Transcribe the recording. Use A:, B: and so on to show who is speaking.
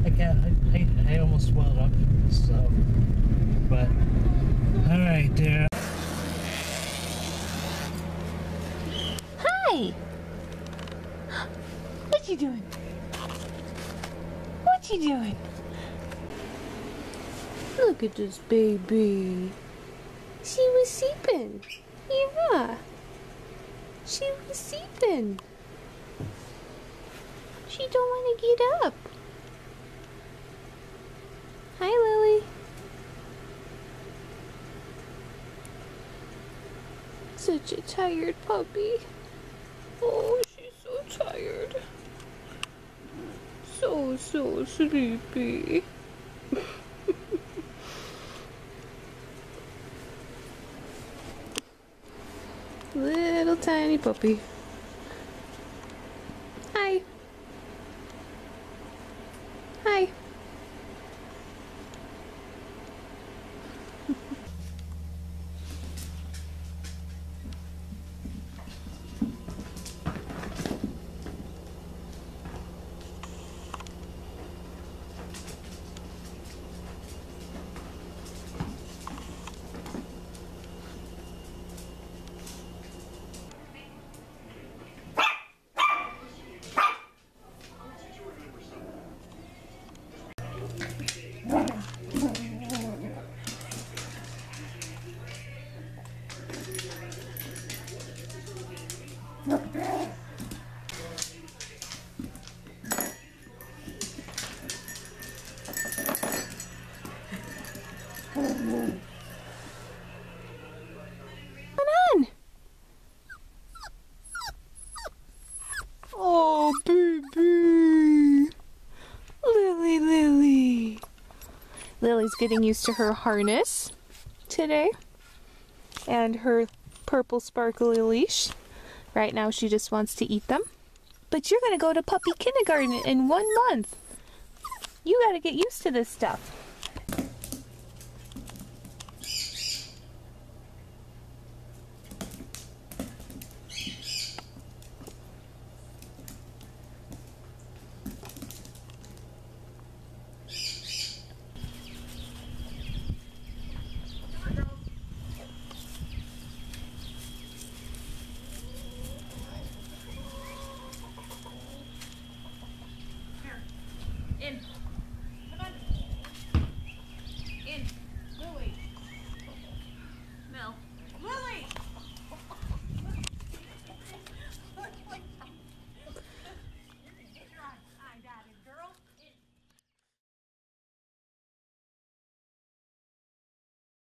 A: I can't. I almost swelled up. So, but all right, there.
B: Hi. What you doing? What you doing? Look at this baby. She was sleeping. Yeah. She was sleeping. She don't want to get up. Hi, Lily. Such a tired puppy. Oh, she's so tired. So sleepy. Little tiny puppy. Hi. Hi. On. Oh, baby. Lily. Lily's getting used to her harness today and her purple sparkly leash. Right now she just wants to eat them. But you're going to go to puppy kindergarten in 1 month. You got to get used to this stuff.
C: In.